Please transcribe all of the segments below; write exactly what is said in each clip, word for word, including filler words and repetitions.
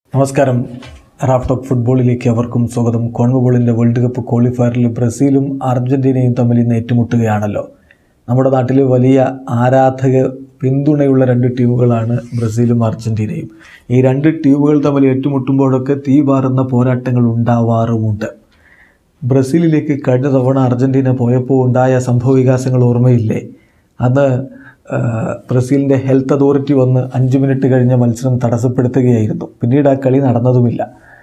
നമസ്കാരം. Raf talk ഫുട്ബോളിലേക്ക് അവർക്കും സ്വാഗതം. കോൺമബോളിൻ്റെ വേൾഡ് കപ്പ് ക്വാളിഫയറിൽ ബ്രസീലും അർജൻറ്റീനയും തമ്മിൽ ഇന്ന് ഏറ്റുമുട്ടുകയാണല്ലോ. നമ്മുടെ നാട്ടിൽ വലിയ ആരാധക പിന്തുണയുള്ള രണ്ട് ടീമുകളാണ് ബ്രസീലും അർജൻറ്റീനയും. ഈ രണ്ട് ടീമുകൾ തമ്മിൽ ഏറ്റുമുട്ടുമ്പോഴൊക്കെ തീ പാറുന്ന പോരാട്ടങ്ങൾ ഉണ്ടാവാറുമുണ്ട്. ബ്രസീലിലേക്ക് കഴിഞ്ഞ തവണ അർജൻറ്റീന പോയപ്പോൾ ഉണ്ടായ സംഭവവികാസങ്ങൾ ഓർമ്മയില്ലേ? അന്ന് ബ്രസീലിൻ്റെ ഹെൽത്ത് അതോറിറ്റി വന്ന് അഞ്ച് മിനിറ്റ് കഴിഞ്ഞ മത്സരം തടസ്സപ്പെടുത്തുകയായിരുന്നു. പിന്നീട് ആ കളി നടന്നതുമില്ല.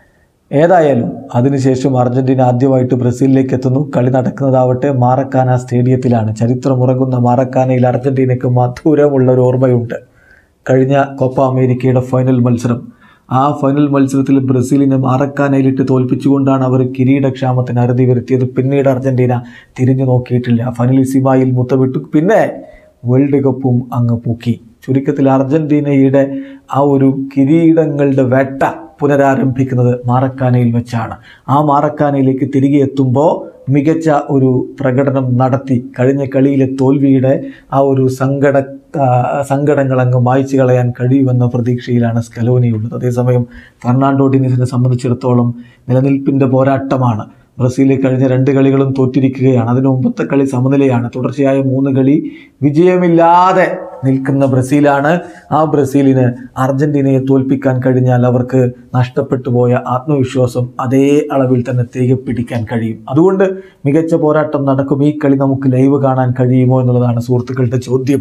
ഏതായാലും അതിനുശേഷം അർജൻറ്റീന ആദ്യമായിട്ട് ബ്രസീലിലേക്ക് എത്തുന്നു. കളി നടക്കുന്നതാവട്ടെ മാറക്കാന സ്റ്റേഡിയത്തിലാണ്. ചരിത്രമുറങ്ങുന്ന മാറക്കാനയിൽ അർജൻറ്റീനയ്ക്ക് മധുരമുള്ള ഒരു ഓർമ്മയുണ്ട്. കഴിഞ്ഞ കോപ്പ അമേരിക്കയുടെ ഫൈനൽ മത്സരം. ആ ഫൈനൽ മത്സരത്തിൽ ബ്രസീലിനെ മാറക്കാനയിലിട്ട് തോൽപ്പിച്ചുകൊണ്ടാണ് അവർ കിരീടക്ഷാമത്തിന് അറുതി വരുത്തിയത്. പിന്നീട് അർജൻറ്റീന തിരിഞ്ഞു നോക്കിയിട്ടില്ല. ഫൈനലിൽ സിമായിൽ മുത്തമിട്ടു. പിന്നെ വേൾഡ് കപ്പും അങ്ങ് പൂക്കി. ചുരുക്കത്തിൽ അർജൻറ്റീനയുടെ ആ ഒരു കിരീടങ്ങളുടെ വേട്ട പുനരാരംഭിക്കുന്നത് മാറക്കാനയിൽ വെച്ചാണ്. ആ മാറക്കാനയിലേക്ക് തിരികെ എത്തുമ്പോൾ മികച്ച ഒരു പ്രകടനം നടത്തി കഴിഞ്ഞ കളിയിലെ തോൽവിയുടെ ആ ഒരു സങ്കട സങ്കടങ്ങൾ അങ്ങ് മായ്ച്ചു കളയാൻ കഴിയുമെന്ന പ്രതീക്ഷയിലാണ് സ്കലോനിയുള്ളത്. അതേസമയം ഫെർണാണ്ടോ ഡിനിസിനെ സംബന്ധിച്ചിടത്തോളം നിലനിൽപ്പിൻ്റെ പോരാട്ടമാണ്. ബ്രസീലിൽ കഴിഞ്ഞ രണ്ട് കളികളും തോറ്റിരിക്കുകയാണ്. അതിന് മുമ്പത്തെ കളി സമനിലയാണ്. തുടർച്ചയായ മൂന്ന് കളി വിജയമില്ലാതെ നിൽക്കുന്ന ബ്രസീലാണ്. ആ ബ്രസീലിന് അർജൻറ്റീനയെ തോൽപ്പിക്കാൻ കഴിഞ്ഞാൽ അവർക്ക് നഷ്ടപ്പെട്ടു പോയ ആത്മവിശ്വാസം അതേ അളവിൽ തന്നെ തിരികെ പിടിക്കാൻ കഴിയും. അതുകൊണ്ട് മികച്ച പോരാട്ടം നടക്കും. ഈ കളി നമുക്ക് ലൈവ് കാണാൻ കഴിയുമോ എന്നുള്ളതാണ് സുഹൃത്തുക്കളുടെ ചോദ്യം.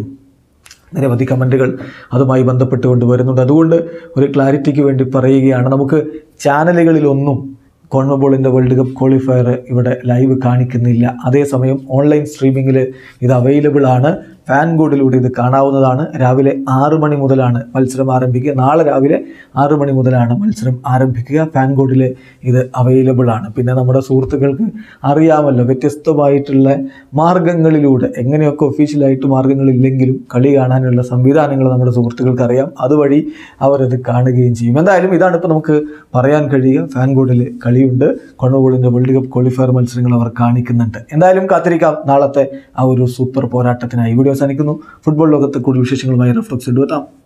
നിരവധി കമൻറ്റുകൾ അതുമായി ബന്ധപ്പെട്ടുകൊണ്ട് വരുന്നുണ്ട്. അതുകൊണ്ട് ഒരു ക്ലാരിറ്റിക്ക് വേണ്ടി പറയുകയാണ്, നമുക്ക് ചാനലുകളിലൊന്നും കോൺമബോളിൻ്റെ വേൾഡ് കപ്പ് ക്വാളിഫയർ ഇവിടെ ലൈവ് കാണിക്കുന്നില്ല. അതേസമയം ഓൺലൈൻ സ്ട്രീമിങ്ങിൽ ഇത് അവൈലബിൾ ആണ്. ഫാൻ കോഡിലൂടെ ഇത് കാണാവുന്നതാണ്. രാവിലെ ആറ് മണി മുതലാണ് മത്സരം ആരംഭിക്കുക. നാളെ രാവിലെ ആറ് മണി മുതലാണ് മത്സരം ആരംഭിക്കുക. ഫാൻ കോഡിൽ ഇത് അവൈലബിൾ ആണ്. പിന്നെ നമ്മുടെ സുഹൃത്തുക്കൾക്ക് അറിയാമല്ലോ, വ്യത്യസ്തമായിട്ടുള്ള മാർഗങ്ങളിലൂടെ, എങ്ങനെയൊക്കെ ഒഫീഷ്യലായിട്ട് മാർഗങ്ങളില്ലെങ്കിലും കളി കാണാനുള്ള സംവിധാനങ്ങൾ നമ്മുടെ സുഹൃത്തുക്കൾക്ക് അറിയാം. അതുവഴി അവരത് കാണുകയും ചെയ്യും. എന്തായാലും ഇതാണ് ഇപ്പോൾ നമുക്ക് പറയാൻ കഴിയുക. ഫാൻ കോഡിൽ കളിയുണ്ട്. കോൺമബോളിൻ്റെ വേൾഡ് കപ്പ് ക്വാളിഫയർ മത്സരങ്ങൾ അവർ കാണിക്കുന്നുണ്ട്. എന്തായാലും കാത്തിരിക്കാം നാളത്തെ ആ ഒരു സൂപ്പർ പോരാട്ടത്തിനായി. വീഡിയോ അവസാനിക്കുന്നു. ഫുട്ബോൾ ലോകത്തെ കൂടുതൽ വിശേഷങ്ങളുമായി റഫ് ടോക്സ് എത്താം.